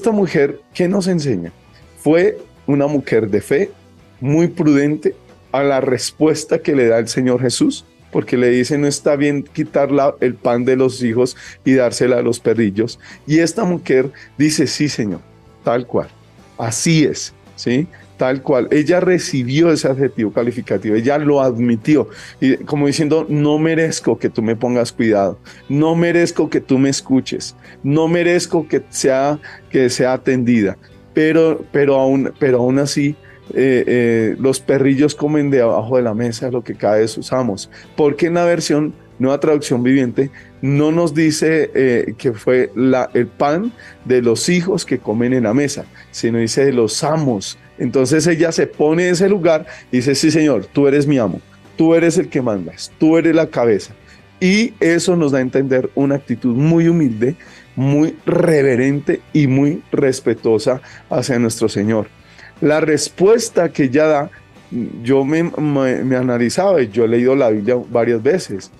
esta mujer, ¿qué nos enseña? Fue una mujer de fe, muy prudente a la respuesta que le da el Señor Jesús, porque le dice, no está bien quitar el pan de los hijos y dársela a los perrillos. Y esta mujer dice, sí, Señor, tal cual, así es, ¿sí? Tal cual. Ella recibió ese adjetivo calificativo, ella lo admitió, y como diciendo, no merezco que tú me pongas cuidado, no merezco que tú me escuches, no merezco que sea atendida, pero aún así, los perrillos comen de abajo de la mesa lo que cae de sus amos, porque en la versión Nueva Traducción Viviente no nos dice que fue el pan de los hijos que comen en la mesa, sino dice de los amos. Entonces ella se pone en ese lugar y dice, sí, Señor, tú eres mi amo, tú eres el que mandas, tú eres la cabeza. Y eso nos da a entender una actitud muy humilde, muy reverente y muy respetuosa hacia nuestro Señor. La respuesta que ella da, yo me analizaba, y yo he leído la Biblia varias veces,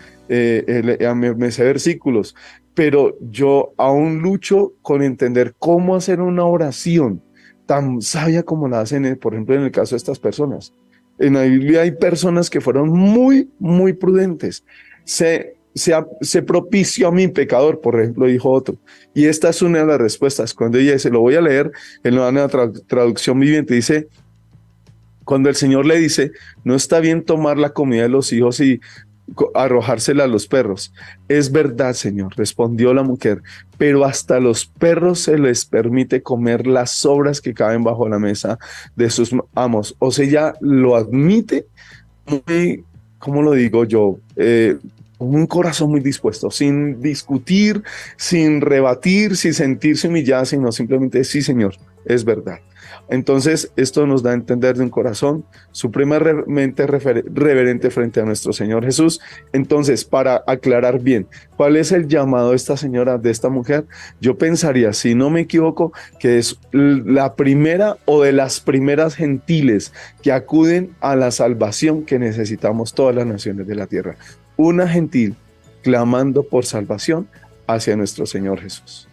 me sé versículos, pero yo aún lucho con entender cómo hacer una oración tan sabia como la hacen, por ejemplo, en el caso de estas personas. En la Biblia hay personas que fueron muy, muy prudentes. Se propició a mi pecador, por ejemplo, dijo otro. Y esta es una de las respuestas. Cuando ella dice, lo voy a leer en la Nueva Traducción Viviente, dice, cuando el Señor le dice, no está bien tomar la comida de los hijos y arrojársela a los perros. Es verdad, Señor, respondió la mujer, pero hasta los perros se les permite comer las sobras que caen bajo la mesa de sus amos. O sea, ella lo admite muy, ¿cómo lo digo yo? Con un corazón muy dispuesto, sin discutir, sin rebatir, sin sentirse humillada, sino simplemente, sí, Señor, es verdad. Entonces, esto nos da a entender de un corazón supremamente reverente frente a nuestro Señor Jesús. Entonces, para aclarar bien, ¿cuál es el llamado de esta señora, de esta mujer? Yo pensaría, si no me equivoco, que es la primera o de las primeras gentiles que acuden a la salvación que necesitamos todas las naciones de la tierra. Una gentil clamando por salvación hacia nuestro Señor Jesús.